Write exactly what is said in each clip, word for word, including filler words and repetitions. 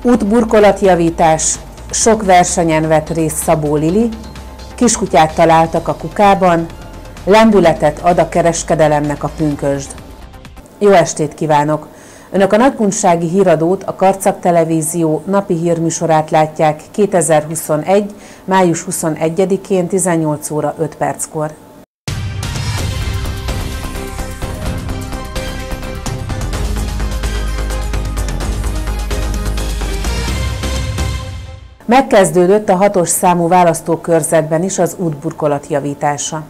Útburkolatjavítás, sok versenyen vett részt Szabó Lili, kiskutyát találtak a kukában, lendületet ad a kereskedelemnek a pünkösd. Jó estét kívánok! Önök a Nagykunsági Híradót, a Karcag Televízió napi hírműsorát látják kétezer-huszonegy. május huszonegyedikén tizennyolc óra öt perckor. Megkezdődött a hatos számú választókörzetben is az útburkolat javítása.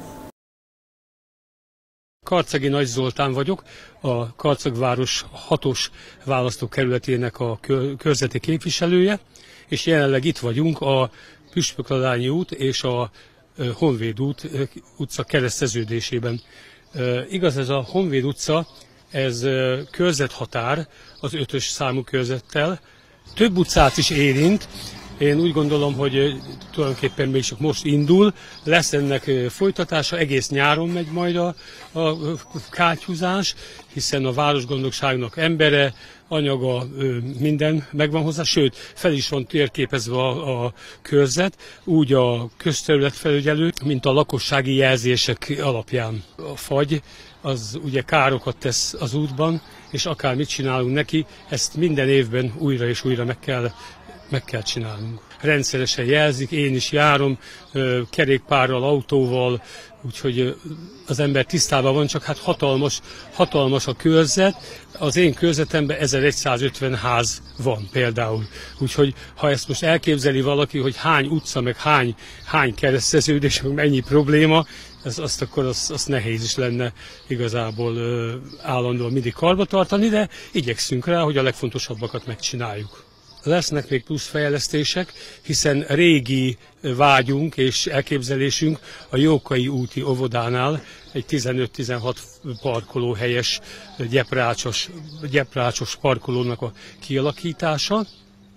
Karcagi Nagy Zoltán vagyok, a Karcagváros hatos választókerületének a körzeti képviselője, és jelenleg itt vagyunk a Püspökladányi út és a Honvéd út utca kereszteződésében. Igaz, ez a Honvéd utca, ez körzethatár az ötös számú körzettel, több utcát is érint. Én úgy gondolom, hogy tulajdonképpen még csak most indul, lesz ennek folytatása, egész nyáron megy majd a, a kátyúzás, hiszen a városgondnokságnak embere, anyaga, minden megvan hozzá, sőt, fel is van térképezve a, a körzet, úgy a közterületfelügyelő, mint a lakossági jelzések alapján. A fagy az ugye károkat tesz az útban, és akár mit csinálunk neki, ezt minden évben újra és újra meg kell meg kell csinálnunk. Rendszeresen jelzik, én is járom, kerékpárral, autóval, úgyhogy az ember tisztában van, csak hát hatalmas, hatalmas a körzet. Az én körzetemben ezeregyszázötven ház van például. Úgyhogy ha ezt most elképzeli valaki, hogy hány utca, meg hány, hány kereszteződés, meg mennyi probléma, az, azt akkor az, az nehéz is lenne igazából állandóan mindig karba tartani, de igyekszünk rá, hogy a legfontosabbakat megcsináljuk. Lesznek még plusz fejlesztések, hiszen régi vágyunk és elképzelésünk a Jókai úti óvodánál egy tizenöt-tizenhat parkolóhelyes, gyeprácsos, gyeprácsos parkolónak a kialakítása,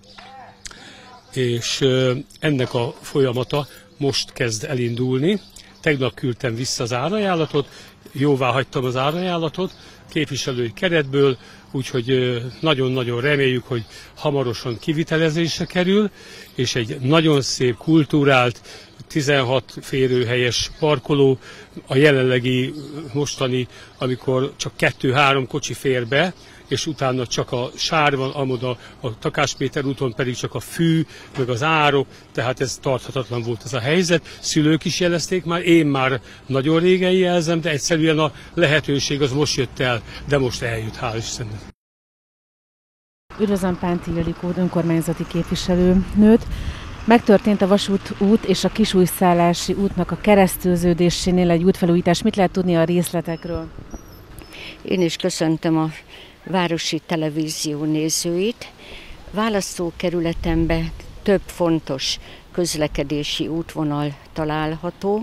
és ennek a folyamata most kezd elindulni. Tegnap küldtem vissza az árajánlatot, jóvá hagytam az árajánlatot képviselői keretből, úgyhogy nagyon-nagyon reméljük, hogy hamarosan kivitelezésre kerül, és egy nagyon szép, kultúrált, tizenhat férőhelyes parkoló, a jelenlegi mostani, amikor csak kettő-három kocsi fér be, és utána csak a sár van, amoda a Takás Péter úton pedig csak a fű, meg az árok, tehát ez tarthatatlan volt ez a helyzet. Szülők is jelezték már, én már nagyon régen jelzem, de egyszerűen a lehetőség az most jött el, de most eljött, hál' Istennek. Üdvözlöm Pánti Ildikót, önkormányzati képviselőnőt. Megtörtént a Vasút út és a Kisújszállási útnak a kereszteződésénél egy útfelújítás. Mit lehet tudni a részletekről? Én is köszöntöm a Városi Televízió nézőit. Választókerületemben több fontos közlekedési útvonal található,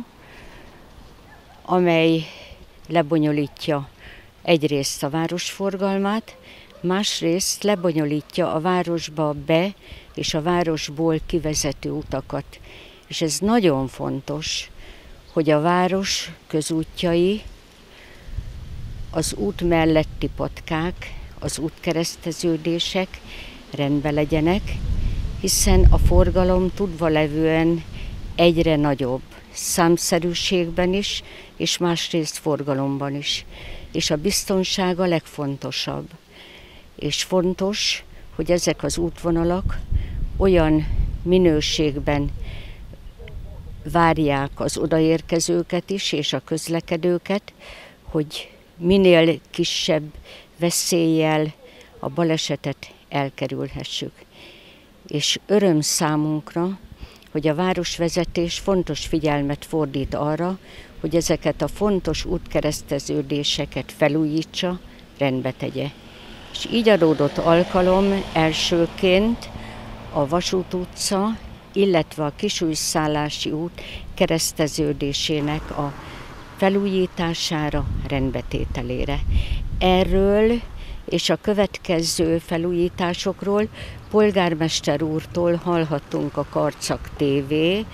amely lebonyolítja egyrészt a városforgalmát, másrészt lebonyolítja a városba be és a városból kivezető utakat. És ez nagyon fontos, hogy a város közútjai, az út melletti patkák, az útkereszteződések rendben legyenek, hiszen a forgalom tudva levően egyre nagyobb számszerűségben is, és másrészt forgalomban is. És a biztonság a legfontosabb. És fontos, hogy ezek az útvonalak olyan minőségben várják az odaérkezőket is, és a közlekedőket, hogy minél kisebb veszéllyel a balesetet elkerülhessük. És öröm számunkra, hogy a városvezetés fontos figyelmet fordít arra, hogy ezeket a fontos útkereszteződéseket felújítsa, rendbe tegye. És így adódott alkalom elsőként a Vasút utca, illetve a Kisújszállási út kereszteződésének a felújítására, rendbetételére. Erről és a következő felújításokról polgármester úrtól hallhattunk a Karcag té vé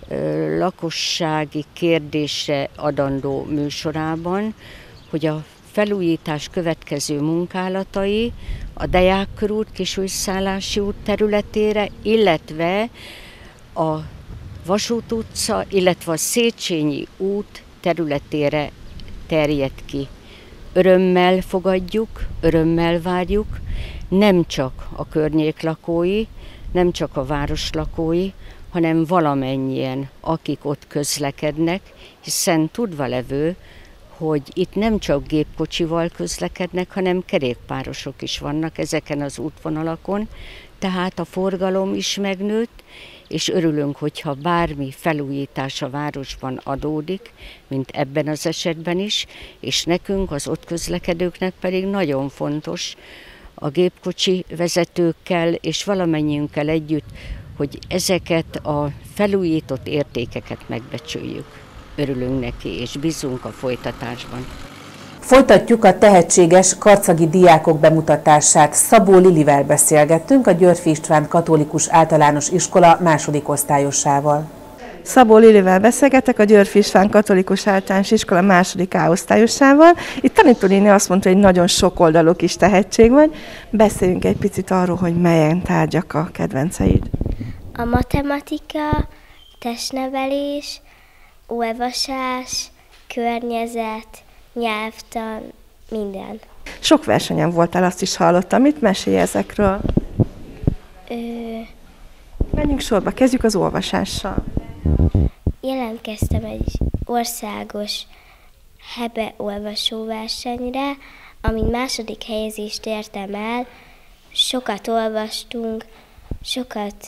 lakossági kérdésre adandó műsorában, hogy a felújítás következő munkálatai a Deák körút, Kisújszállási út területére, illetve a Vasút utca, illetve a Széchenyi út területére terjed ki. Örömmel fogadjuk, örömmel várjuk, nem csak a környék lakói, nem csak a város lakói, hanem valamennyien, akik ott közlekednek, hiszen tudva levő, hogy itt nem csak gépkocsival közlekednek, hanem kerékpárosok is vannak ezeken az útvonalakon, tehát a forgalom is megnőtt, és örülünk, hogyha bármi felújítás a városban adódik, mint ebben az esetben is, és nekünk, az ott közlekedőknek pedig nagyon fontos a gépkocsi vezetőkkel és valamennyiünkkel együtt, hogy ezeket a felújított értékeket megbecsüljük. Örülünk neki, és bízunk a folytatásban. Folytatjuk a tehetséges karcagi diákok bemutatását. Szabó Lilivel beszélgettünk, a Györffy István Katolikus Általános Iskola második osztályosával. Szabó Lilivel beszélgetek, a Györffy István Katolikus Általános Iskola második A osztályosával. Itt tanítónéni azt mondta, hogy nagyon sokoldalú kis tehetség vagy. Beszéljünk egy picit arról, hogy melyen tárgyak a kedvenceid. A matematika, testnevelés, olvasás, környezet, nyelvtan, minden. Sok versenyen voltál, azt is hallottam. Mit mesélj ezekről? Ö... Menjünk sorba, kezdjük az olvasással. Jelentkeztem egy országos hebe olvasóversenyre, amin második helyezést értem el. Sokat olvastunk, sokat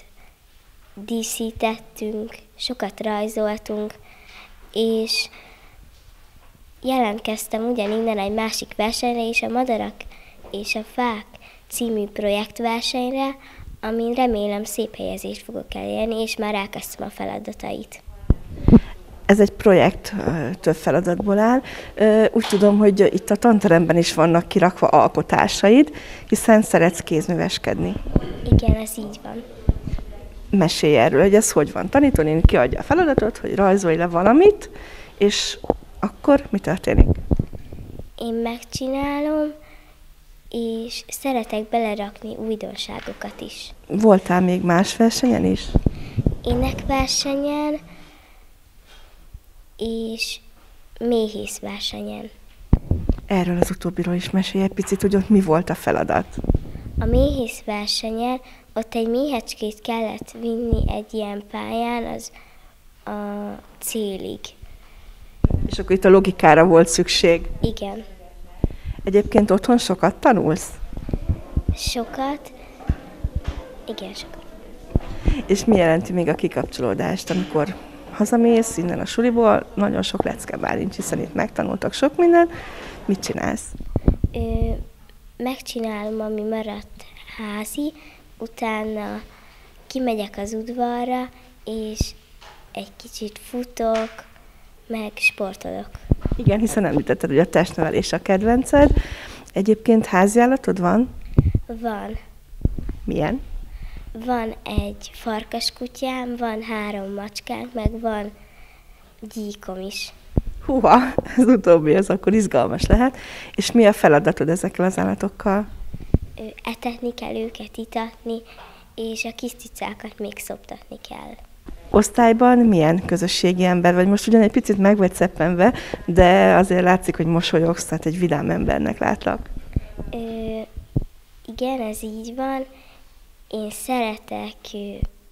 díszítettünk, sokat rajzoltunk, és jelentkeztem ugyaninnen egy másik versenyre is, a Madarak és a Fák című projektversenyre, amin remélem szép helyezést fogok elérni, és már elkezdtem a feladatait. Ez egy projekt, több feladatból áll. Úgy tudom, hogy itt a tanteremben is vannak kirakva alkotásaid, hiszen szeretsz kézműveskedni. Igen, ez így van. Mesélj erről, hogy ez hogy van. Tanítónéni kiadja a feladatot, hogy rajzolj le valamit, és akkor mi történik? Én megcsinálom, és szeretek belerakni újdonságokat is. Voltál még más versenyen is? Énekversenyen és méhészversenyen. Erről az utóbbiról is mesélj egy picit, hogy ott mi volt a feladat. A méhészversenyen ott egy méhecskét kellett vinni egy ilyen pályán az a célig. És akkor itt a logikára volt szükség. Igen. Egyébként otthon sokat tanulsz? Sokat. Igen, sokat. És mi jelenti még a kikapcsolódást, amikor hazamész innen a suliból, nagyon sok lecke bálincs, hiszen itt megtanultak sok mindent. Mit csinálsz? Ö, megcsinálom, ami maradt házi, utána kimegyek az udvarra, és egy kicsit futok, meg sportolok. Igen, hiszen említetted, hogy a testnevelés a kedvenced. Egyébként háziállatod van? Van. Milyen? Van egy farkaskutyám, van három macskánk, meg van gyíkom is. Húha, ez utóbbi, az akkor izgalmas lehet. És mi a feladatod ezekkel az állatokkal? Ö, etetni kell őket, itatni, és a kis cicákat még szoptatni kell. Osztályban milyen közösségi ember vagy? Most ugyan egy picit meg vagy szeppenve, de azért látszik, hogy mosolyogsz, tehát egy vidám embernek látlak. Ö, igen, ez így van. Én szeretek ö,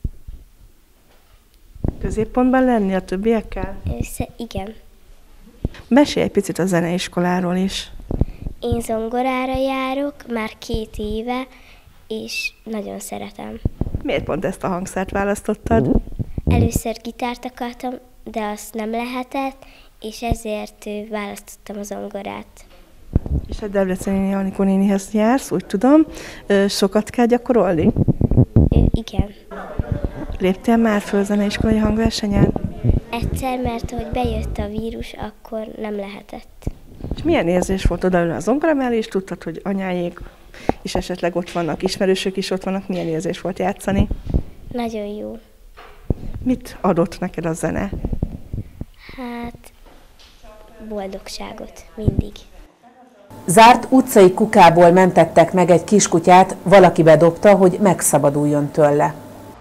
középpontban lenni a többiekkel? ö, sze, igen. Mesélj egy picit a zeneiskoláról is. Én zongorára járok már két éve, és nagyon szeretem. Miért pont ezt a hangszert választottad? Először gitárt akartam, de azt nem lehetett, és ezért ö, választottam a zongorát. És a Debreceni Anikó nénihez jársz, úgy tudom. Sokat kell gyakorolni? Ö, igen. Léptél már föl zeneiskolai hangversenyen? Egyszer, mert hogy bejött a vírus, akkor nem lehetett. És milyen érzés volt odaülni a zongora mellé, és tudtad, hogy anyáék is esetleg ott vannak, ismerősök is ott vannak, milyen érzés volt játszani? Nagyon jó. Mit adott neked a zene? Hát, boldogságot mindig. Zárt utcai kukából mentettek meg egy kiskutyát, valaki bedobta, hogy megszabaduljon tőle.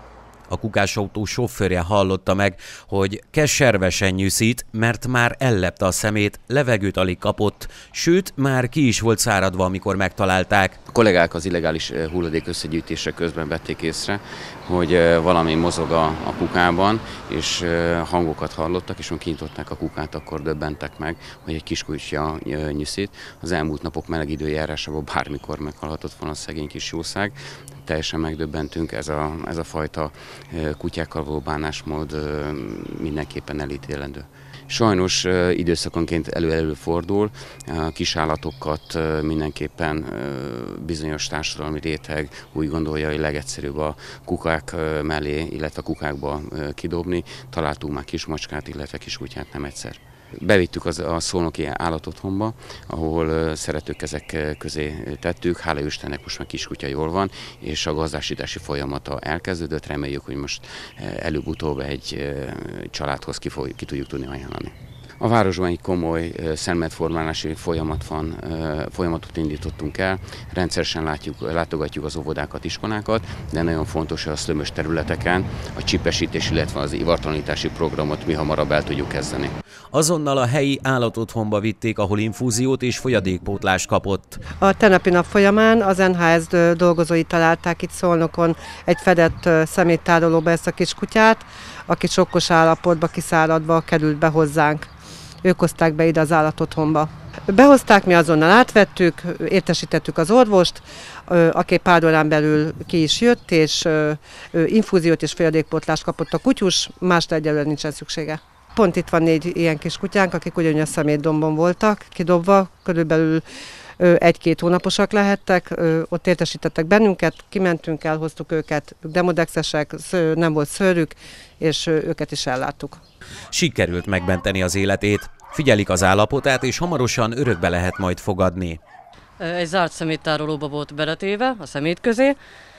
A kukásautó sofőrje hallotta meg, hogy keservesen nyűszít, mert már ellepte a szemét, levegőt alig kapott, sőt, már ki is volt száradva, amikor megtalálták. A kollégák az illegális hulladék összegyűjtése közben vették észre, hogy valami mozog a, a kukában, és hangokat hallottak, és amikor kinyitották a kukát, akkor döbbentek meg, hogy egy kiskutya nyűszít. Az elmúlt napok meleg időjárásában bármikor meghalhatott volna a szegény kis jószág. Teljesen megdöbbentünk, ez a, ez a fajta kutyákkal való bánásmód mindenképpen elítélendő. Sajnos időszakonként elő-elő fordul, a kisállatokat mindenképpen bizonyos társadalmi réteg úgy gondolja, hogy legegyszerűbb a kukák mellé, illetve a kukákba kidobni. Találtunk már kismacskát, illetve kiskutyát nem egyszer. Bevittük az, a szolnoki állatotthonba, ahol szeretőkezek közé tettük. Hála Istennek most már kiskutya jól van, és a gazdásítási folyamata elkezdődött. Reméljük, hogy most előbb-utóbb egy családhoz ki, foly, ki tudjuk tudni ajánlani. A városban egy komoly szemléletformálási folyamat van, folyamatot indítottunk el, rendszeresen látjuk, látogatjuk az óvodákat, iskolákat, de nagyon fontos, hogy a szlömös területeken a csipesítés, illetve az ivartalanítási programot mi hamarabb el tudjuk kezdeni. Azonnal a helyi állatotthonba vitték, ahol infúziót és folyadékpótlást kapott. A tegnapi nap folyamán az en há es dolgozói találták itt Szolnokon egy fedett szeméttárolóba ezt a kiskutyát, aki sokkos állapotba, kiszáradva került be hozzánk. Ők hozták be ide az állatotthonba. Behozták, mi azonnal átvettük, értesítettük az orvost, aki pár órán belül ki is jött, és infúziót és folyadékpótlást kapott a kutyus, másra egyelőre nincsen szüksége. Pont itt van négy ilyen kis kutyánk, akik ugyanúgy a szemétdombon voltak, kidobva, körülbelül egy-két hónaposak lehettek, ott értesítettek bennünket, kimentünk, elhoztuk őket, demodexesek, nem volt szőrük, és őket is elláttuk. Sikerült megmenteni az életét, figyelik az állapotát, és hamarosan örökbe lehet majd fogadni. Egy zárt szeméttárolóba volt beletéve a szemét közé.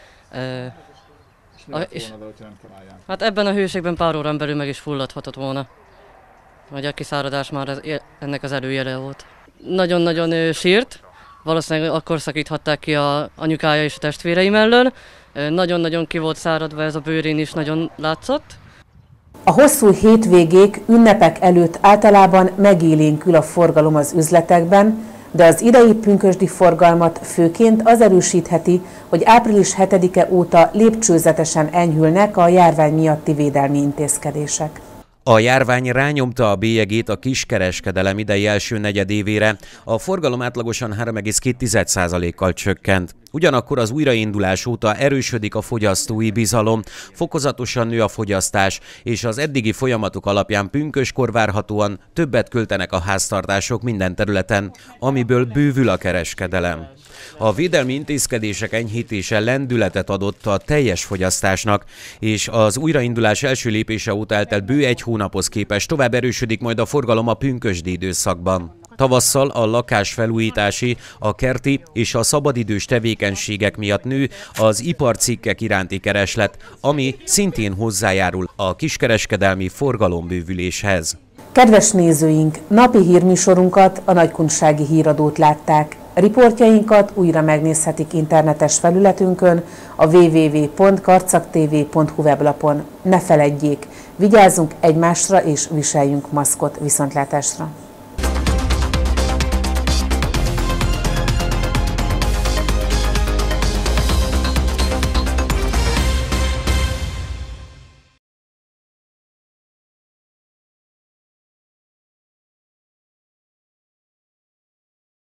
A, és, hát ebben a hőségben pár órán belül meg is fulladhatott volna. Vagy a kiszáradás már ez, ennek az előjele volt. Nagyon-nagyon sírt, valószínűleg akkor szakíthatták ki a anyukája és a testvérei mellől. Nagyon-nagyon ki volt száradva, ez a bőrén is nagyon látszott. A hosszú hétvégék, ünnepek előtt általában megélénkül a forgalom az üzletekben, de az idei pünkösdi forgalmat főként az erősítheti, hogy április hetedike óta lépcsőzetesen enyhülnek a járvány miatti védelmi intézkedések. A járvány rányomta a bélyegét a kiskereskedelem idei első negyedévére, a forgalom átlagosan három egész két százalékkal csökkent. Ugyanakkor az újraindulás óta erősödik a fogyasztói bizalom, fokozatosan nő a fogyasztás, és az eddigi folyamatok alapján pünköskor várhatóan többet költenek a háztartások minden területen, amiből bővül a kereskedelem. A védelmi intézkedések enyhítése lendületet adott a teljes fogyasztásnak, és az újraindulás első lépése óta eltelt bő egy hónaphoz képest tovább erősödik majd a forgalom a pünkösdi időszakban. Tavasszal a lakásfelújítási, a kerti és a szabadidős tevékenységek miatt nő az iparcikkek iránti kereslet, ami szintén hozzájárul a kiskereskedelmi forgalombővüléshez. Kedves nézőink, napi hírműsorunkat, a Nagykunsági Híradót látták. Riportjainkat újra megnézhetik internetes felületünkön, a double-u double-u double-u pont karcagtv pont hu weblapon. Ne feledjék, vigyázzunk egymásra és viseljünk maszkot. Viszontlátásra!